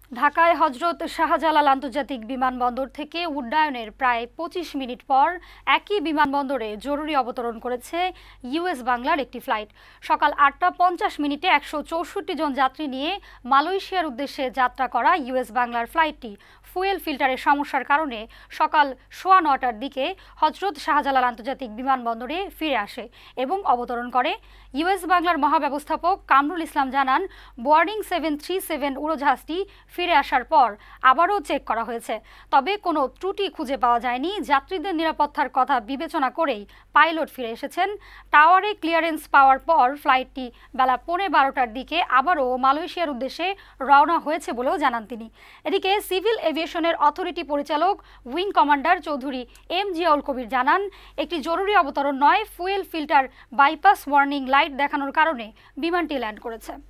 ঢাকায় হজরত শাহজালাল আন্তর্জাতিক বিমানবন্দর থেকে উড্ডয়নের প্রায় ২৫ মিনিট পর একই বিমানবন্দরে জরুরি অবতরণ করেছে ইউএস বাংলার একটি ফ্লাইট। সকাল ৮টা ৫০ মিনিটে ১৬৪ জন যাত্রী নিয়ে মালয়েশিয়ার উদ্দেশ্যে যাত্রা করা ইউএস বাংলার ফ্লাইটটি ফুয়েল ফিল্টারের সমস্যার কারণে সকাল ৯:১০টার দিকে হজরত শাহজালাল আন্তর্জাতিক বিমানবন্দরে ফিরে আসে এবং অবতরণ করে। ইউএস বাংলার মহাব্যবস্থাপক কামরুল ইসলাম জানান, বোয়িং 737 উড়োজাহাজটি ফিরে আসার পর আবারও চেক করা হয়েছে, তবে কোনো ত্রুটি খুঁজে পাওয়া যায়নি। যাত্রীদের নিরাপত্তার কথা বিবেচনা করেই পাইলট ফিরে এসেছেন। টাওয়ারে ক্লিয়ারেন্স পাওয়ার পর ফ্লাইটটি বেলা ১৫:১২টার দিকে আবারও মালয়েশিয়ার উদ্দেশ্যে রওনা হয়েছে বলেও জানান তিনি। এদিকে সিভিল এভিয়েশনের অথরিটি পরিচালক wing commander Chowdhury M Ziaul Kabir জানান, একটি জরুরি অবতরণ নয়, fuel filter bypass warning light দেখানোর কারণে বিমানটি ল্যান্ড করেছে।